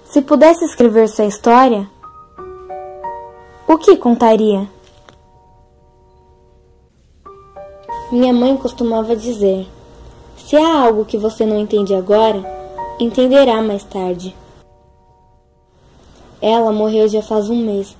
Se pudesse escrever sua história, o que contaria? Minha mãe costumava dizer: se há algo que você não entende agora, entenderá mais tarde. Ela morreu já faz um mês.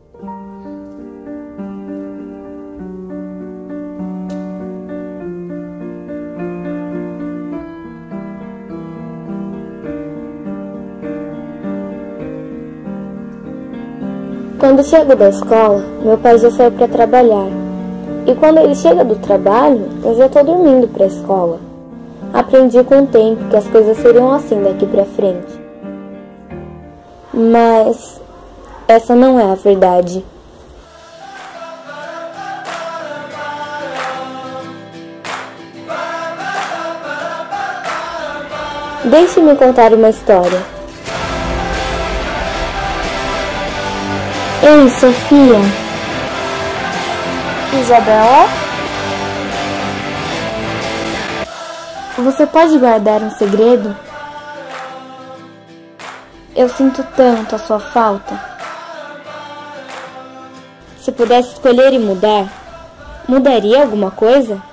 Quando chego da escola, meu pai já saiu para trabalhar. E quando ele chega do trabalho, eu já estou dormindo para a escola. Aprendi com o tempo que as coisas seriam assim daqui para frente. Mas essa não é a verdade. Deixe-me contar uma história. Ei, Sofia. Isabela? Você pode guardar um segredo? Eu sinto tanto a sua falta. Se pudesse escolher e mudar, mudaria alguma coisa?